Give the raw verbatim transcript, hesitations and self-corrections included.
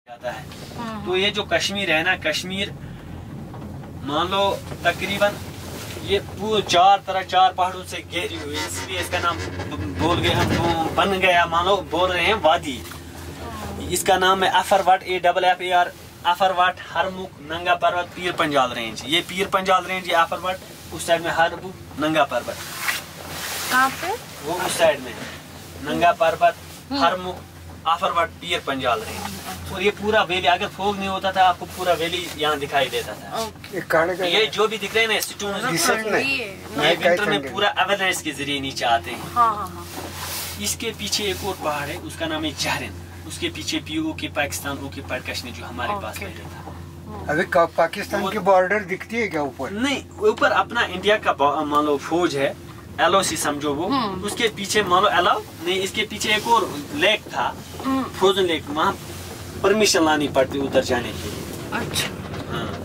जाता है। तो ये जो कश्मीर है ना, कश्मीर मान लो तकरीबन ये पूरे चार तरह चार पहाड़ों से घेरी हुई है, इसलिए इसका नाम बोल गए हम बन गया, मान लो बोल रहे हैं वादी। इसका नाम है Afarwat, A double F A R, Afarwat, Harmukh, Nanga Parbat, Pir Panjal range. ये पीर पंजाल रेंज, ये अफरवट, उस साइड में हरमुख, नंगा पर्वत। कहाँ पे? वो उस साइड में नंगा पर्वत, हरमुख, अफरवट, पीर पंजाल रेंज। और ये पूरा वैली, अगर फोग नहीं होता था आपको पूरा वैली यहाँ दिखाई देता था। ये जो भी दिख रहे हैं ना स्टोन, ये विंटर में पूरा अवेलेंस के जरिए नीचे आते हैं। हाँ हाँ हाँ। इसके पीछे एक और पहाड़ है, उसका नाम है जहरन। उसके पीछे पीओ के पाकिस्तान, ओके पार्ट कश्मीर जो हमारे पास पहले था। अभी पाकिस्तान की बॉर्डर दिखती है क्या ऊपर? नहीं, ऊपर अपना इंडिया का मान लो फौज है, एल ओ सी समझो वो। उसके पीछे मान लो एल ओ नहीं, इसके पीछे एक और लेक था, फ्रोजन लेक, वहाँ परमिशन लानी पड़ती उधर जाने के लिए। अच्छा। हाँ।